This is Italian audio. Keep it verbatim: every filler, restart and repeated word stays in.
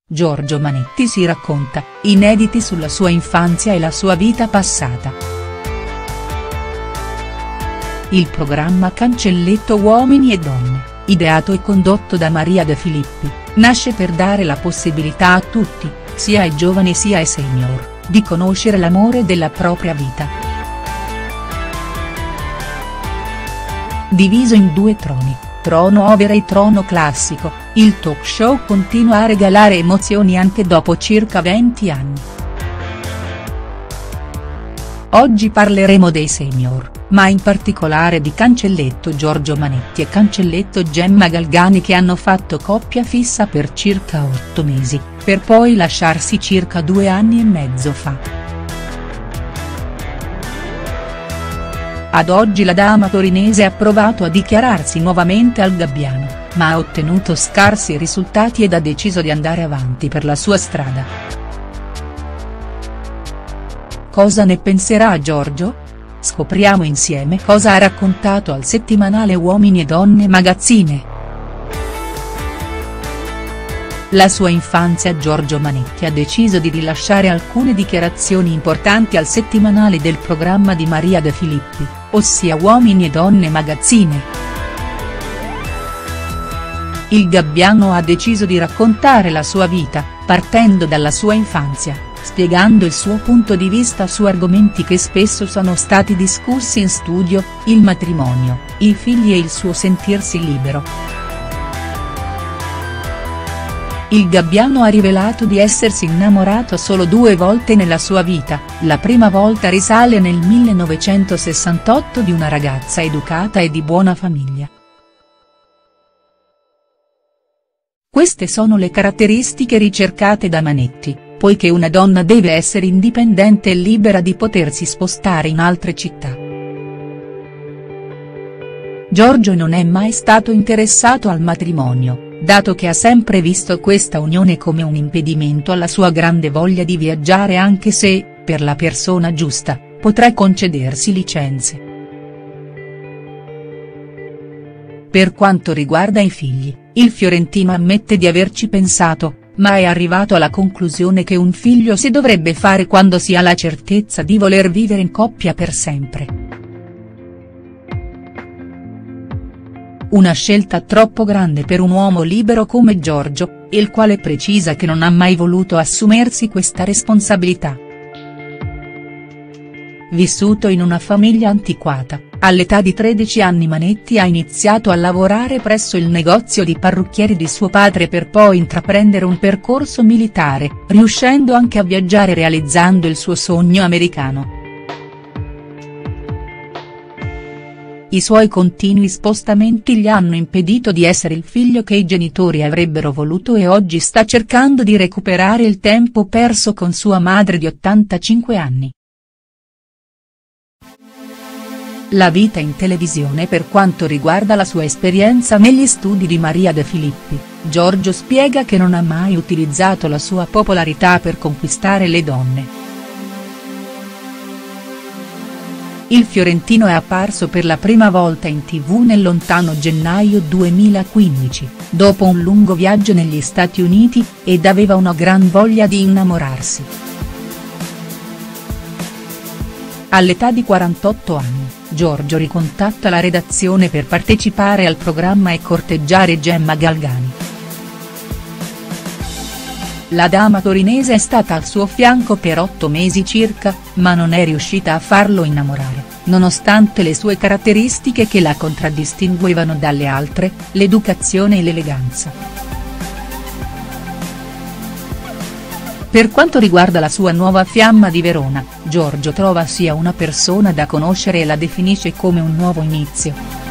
Giorgio Manetti si racconta, inediti sulla sua infanzia e la sua vita passata. Il programma Cancelletto Uomini e Donne, ideato e condotto da Maria De Filippi, nasce per dare la possibilità a tutti, sia ai giovani sia ai senior, di conoscere l'amore della propria vita. Diviso in due troni, trono opera e trono classico, il talk show continua a regalare emozioni anche dopo circa venti anni. Oggi parleremo dei senior, ma in particolare di Cancelletto Giorgio Manetti e Cancelletto Gemma Galgani, che hanno fatto coppia fissa per circa otto mesi, per poi lasciarsi circa due anni e mezzo fa. Ad oggi la dama torinese ha provato a dichiararsi nuovamente al Gabbiano, ma ha ottenuto scarsi risultati ed ha deciso di andare avanti per la sua strada. Cosa ne penserà Giorgio? Scopriamo insieme cosa ha raccontato al settimanale Uomini e Donne Magazzine. La sua infanzia. Giorgio Manetti ha deciso di rilasciare alcune dichiarazioni importanti al settimanale del programma di Maria De Filippi, ossia Uomini e Donne Magazzine. Il Gabbiano ha deciso di raccontare la sua vita, partendo dalla sua infanzia, spiegando il suo punto di vista su argomenti che spesso sono stati discussi in studio, il matrimonio, i figli e il suo sentirsi libero. Il Gabbiano ha rivelato di essersi innamorato solo due volte nella sua vita, la prima volta risale nel millenovecentosessantotto di una ragazza educata e di buona famiglia. Queste sono le caratteristiche ricercate da Manetti, poiché una donna deve essere indipendente e libera di potersi spostare in altre città. Giorgio non è mai stato interessato al matrimonio, dato che ha sempre visto questa unione come un impedimento alla sua grande voglia di viaggiare, anche se, per la persona giusta, potrà concedersi licenze. Per quanto riguarda i figli, il fiorentino ammette di averci pensato, ma è arrivato alla conclusione che un figlio si dovrebbe fare quando si ha la certezza di voler vivere in coppia per sempre. Una scelta troppo grande per un uomo libero come Giorgio, il quale precisa che non ha mai voluto assumersi questa responsabilità. Vissuto in una famiglia antiquata, all'età di tredici anni Manetti ha iniziato a lavorare presso il negozio di parrucchieri di suo padre per poi intraprendere un percorso militare, riuscendo anche a viaggiare realizzando il suo sogno americano. I suoi continui spostamenti gli hanno impedito di essere il figlio che i genitori avrebbero voluto e oggi sta cercando di recuperare il tempo perso con sua madre di ottantacinque anni. La vita in televisione. Per quanto riguarda la sua esperienza negli studi di Maria De Filippi, Giorgio spiega che non ha mai utilizzato la sua popolarità per conquistare le donne. Il fiorentino è apparso per la prima volta in tivù nel lontano gennaio duemilaquindici, dopo un lungo viaggio negli Stati Uniti, ed aveva una gran voglia di innamorarsi. All'età di quarantotto anni, Giorgio ricontatta la redazione per partecipare al programma e corteggiare Gemma Galgani. La dama torinese è stata al suo fianco per otto mesi circa, ma non è riuscita a farlo innamorare, nonostante le sue caratteristiche che la contraddistinguevano dalle altre, l'educazione e l'eleganza. Per quanto riguarda la sua nuova fiamma di Verona, Giorgio trova sia una persona da conoscere e la definisce come un nuovo inizio.